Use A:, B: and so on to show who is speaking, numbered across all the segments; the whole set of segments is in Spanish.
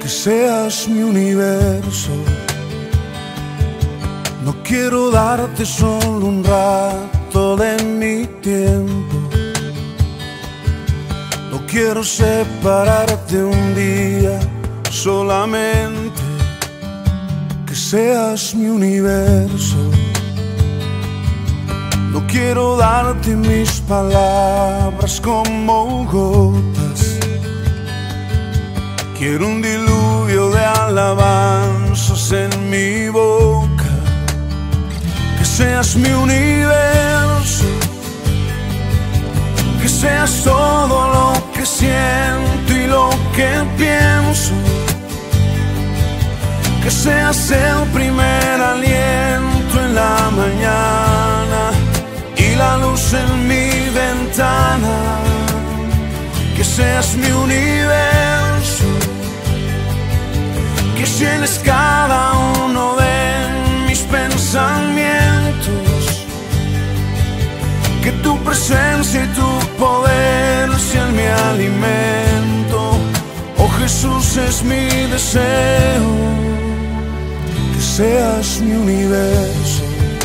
A: seas mi universo. No quiero darte solo un rato de mi tiempo. No quiero separarte un día, solamente que seas mi universo. No quiero darte mis palabras como gotas. Quiero un diluvio de alabanzas en mi boca. Que seas mi universo. Que seas todo lo que siento y lo que pienso. Que seas el primer aliento en la mañana y la luz en mi ventana. Que seas mi universo. Que llenes cada uno de mis pensamientos. Que tu presencia y tu poder sean mi alimento. Oh Jesús, es mi deseo que seas mi universo.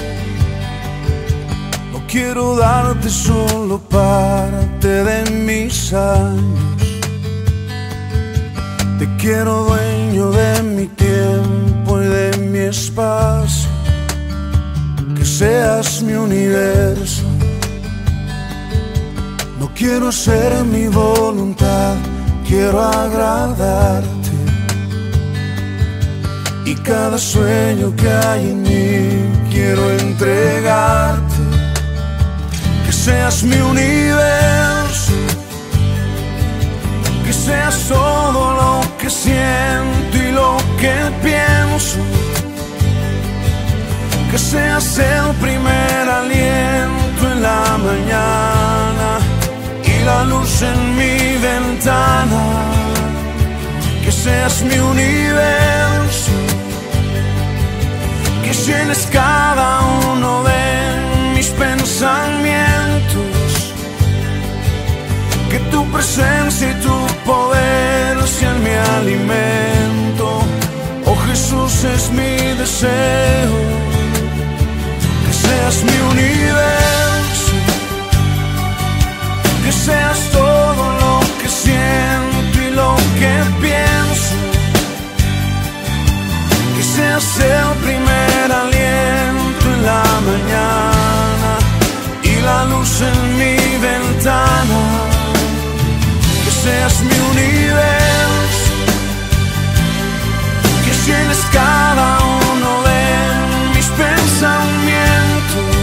A: No quiero darte solo parte de mis años. Te quiero dueño de mi tiempo y de mi espacio. Que seas mi universo. No quiero hacer mi voluntad, quiero agradarte. Y cada sueño que hay en mí quiero entregarte. Que seas mi universo. Que seas todo lo que siento y lo que pienso. Que seas el primer aliento en la mañana y la luz en mi ventana. Que seas mi universo. Que llenes cada uno de mis pensamientos. Que tu presencia y tu poder sean mi alimento. Oh Jesús, es mi deseo que seas mi universo. Que seas todo lo que siento y lo que pienso. Que seas el primer aliento en la mañana y la luz en mi ventana. Que seas mi universo. Que llenes cada uno de mis pensamientos.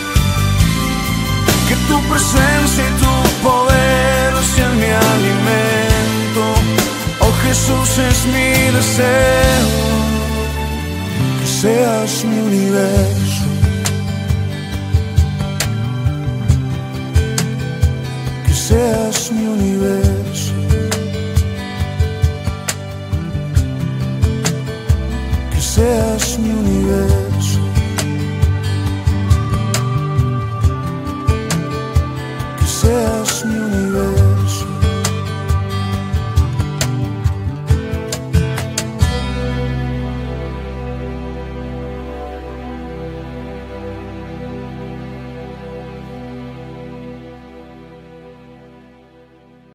A: Que tu presencia y tu poder sean mi alimento. Oh Jesús, es mi deseo que seas mi universo. Que seas mi universo. Que seas mi universo.